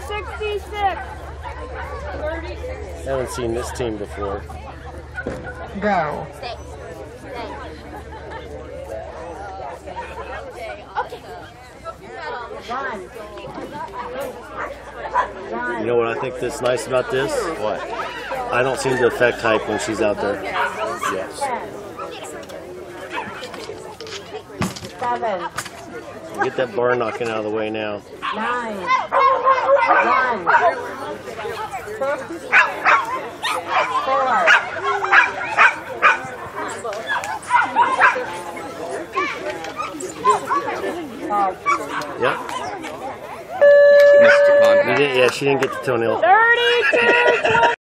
66. Haven't seen this team before. Go. You know what I think that's nice about this? What? I don't seem to affect hype when she's out there. Yes. 7. Get that bar knocking out of the way now. 9. 1. 6. 4. Yep. Missed the contact. Yeah, she didn't get the toenail. 32.